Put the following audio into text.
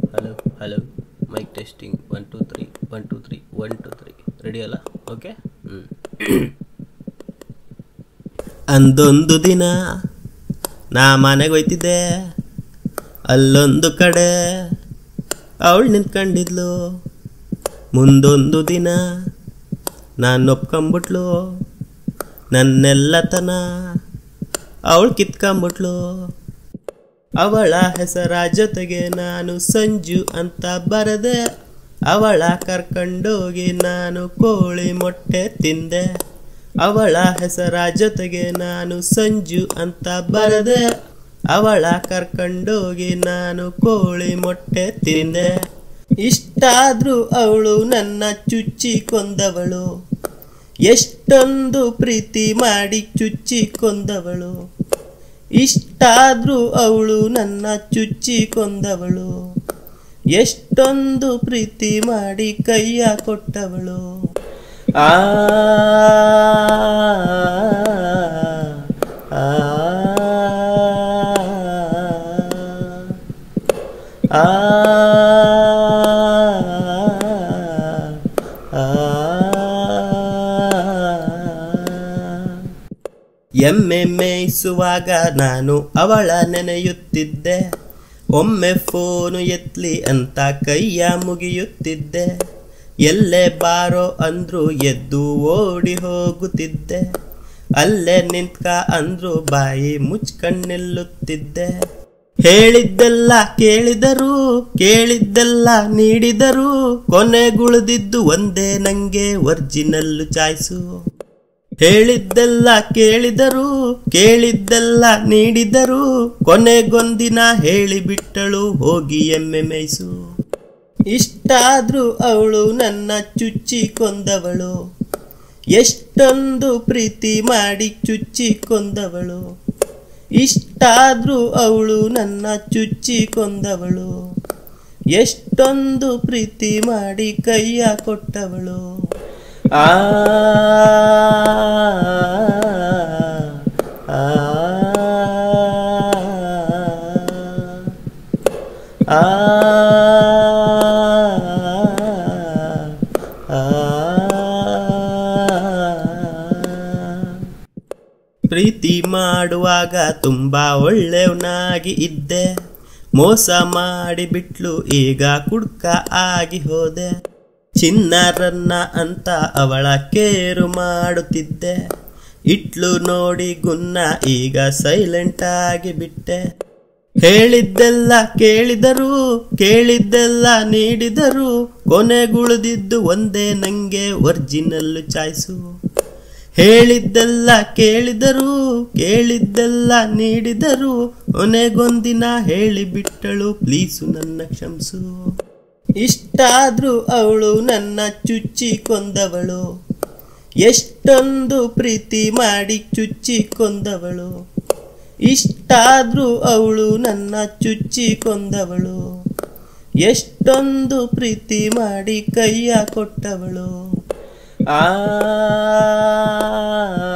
Hello hello mike testing 1 2 3 1 2 3 1 2 3 ready ಅಲ್ಲ? Okay. ಅಂದೊಂದು ದಿನ ನಾ ಮನೆಗೆ ಹೋಯ್ತಿದ್ದೆ, ಅಲ್ಲೊಂದು ಕಡೆ ಅವಳು ನಿಂತ್ಕೊಂಡಿದ್ಲು. ಮುಂದೊಂದು ದಿನ ನಾನು ಒಪ್ಕೊಂಬಿಟ್ಲು, ನನ್ನೆಲ್ಲತನ ಅವಳು ಕಿತ್ಕೊಂಬಿಟ್ಲು. ಅವಳ ಹೆಸರ ಜೊತೆಗೆ ನಾನು ಸಂಜು ಅಂತ ಬರೆದೆ, ಅವಳ ಕರ್ಕೊಂಡೋಗಿ ನಾನು ಕೋಳಿ ಮೊಟ್ಟೆ ತಿಂದೆ. ಅವಳ ಹೆಸರ ಜೊತೆಗೆ ನಾನು ಸಂಜು ಅಂತ ಬರೆದೆ, ಅವಳ ಕರ್ಕೊಂಡೋಗಿ ನಾನು ಕೋಳಿ ಮೊಟ್ಟೆ ತಿಂದೆ. ಇಷ್ಟಾದ್ರೂ ಅವಳು ನನ್ನ ಚುಚ್ಚಿ ಕೊಂದವಳು, ಎಷ್ಟೊಂದು ಪ್ರೀತಿ ಮಾಡಿ ಚುಚ್ಚಿ ಕೊಂದವಳು. ಇಷ್ಟಾದ್ರೂ ಅವಳು ನನ್ನ ಚುಚ್ಚಿ ಕೊಂದವಳು, ಎಷ್ಟೊಂದು ಪ್ರೀತಿ ಮಾಡಿ ಕೈಯ ಕೊಟ್ಟವಳು. ಆ ಎಮ್ಮೆ ಮೇಯಿಸುವಾಗ ನಾನು ಅವಳ ನೆನೆಯುತ್ತಿದ್ದೆ, ಒಮ್ಮೆ ಫೋನು ಎತ್ಲಿ ಅಂತ ಕೈಯ ಮುಗಿಯುತ್ತಿದ್ದೆ. ಎಲ್ಲೇ ಬಾರೋ ಅಂದ್ರು ಎದ್ದು ಓಡಿ ಹೋಗುತ್ತಿದ್ದೆ, ಅಲ್ಲೇ ನಿಂತ್ಕ ಅಂದ್ರು ಬಾಯಿ ಮುಚ್ಕಣ್ಣಿಲ್ಲುತ್ತಿದ್ದೆ. ಹೇಳಿದ್ದೆಲ್ಲ ಕೇಳಿದರು, ಕೇಳಿದ್ದೆಲ್ಲ ನೀಡಿದರು, ಕೊನೆಗುಳಿದಿದ್ದು ಒಂದೇ ನಂಗೆ ಒರಿಜಿನಲ್ಲು ಚಾಯ್ಸು. ಹೇಳಿದ್ದೆಲ್ಲ ಕೇಳಿದರು, ಕೇಳಿದ್ದೆಲ್ಲ ನೀಡಿದರು, ಕೊನೆಗೊಂದಿನ ಹೇಳಿಬಿಟ್ಟಳು ಹೋಗಿ ಎಮ್ಮೆ ಮೇಯ್ಸು. ಇಷ್ಟಾದ್ರೂ ಅವಳು ನನ್ನ ಚುಚ್ಚಿ ಕೊಂದವಳು, ಎಷ್ಟೊಂದು ಪ್ರೀತಿ ಮಾಡಿ ಚುಚ್ಚಿ ಕೊಂದವಳು. ಇಷ್ಟಾದ್ರೂ ಅವಳು ನನ್ನ ಚುಚ್ಚಿ ಕೊಂದವಳು, ಎಷ್ಟೊಂದು ಪ್ರೀತಿ ಮಾಡಿ ಕೈಯ ಕೊಟ್ಟವಳು. ಆ ಪ್ರೀತಿ ಮಾಡುವಾಗ ತುಂಬಾ ಒಳ್ಳೆಯವನಾಗಿ ಇದ್ದೆ, ಮೋಸ ಮಾಡಿಬಿಟ್ಲು ಈಗ ಕುಡ್ಕ ಆಗಿ ಹೋದೆ. ಚಿನ್ನರನ್ನ ಅಂತ ಅವಳ ಕೇರು ಮಾಡುತ್ತಿದ್ದೆ, ಇಟ್ಲು ನೋಡಿ ಗುನ್ನ ಈಗ ಸೈಲೆಂಟ್ ಆಗಿ ಬಿಟ್ಟೆ. ಹೇಳಿದ್ದೆಲ್ಲ ಕೇಳಿದರು, ಕೇಳಿದ್ದೆಲ್ಲ ನೀಡಿದರು, ಕೊನೆಗುಳಿದಿದ್ದು ಒಂದೇ ನಂಗೆ ಒರಿಜಿನಲ್ಲು ಚಾಯ್ಸು. ಹೇಳಿದ್ದೆಲ್ಲ ಕೇಳಿದರು, ಕೇಳಿದ್ದೆಲ್ಲ ನೀಡಿದರು, ಕೊನೆಗೊಂದಿನ ಹೇಳಿಬಿಟ್ಟಳು ಪ್ಲೀಸು ನನ್ನ ಕ್ಷಮಿಸು. ಇಷ್ಟಾದ್ರೂ ಅವಳು ನನ್ನ ಚುಚ್ಚಿ ಕೊಂದವಳು, ಎಷ್ಟೊಂದು ಪ್ರೀತಿ ಮಾಡಿ ಚುಚ್ಚಿ ಕೊಂದವಳು. ಇಷ್ಟಾದ್ರೂ ಅವಳು ನನ್ನ ಚುಚ್ಚಿ ಕೊಂದವಳು, ಎಷ್ಟೊಂದು ಪ್ರೀತಿ ಮಾಡಿ ಕೈಯ ಕೊಟ್ಟವಳು. ಆ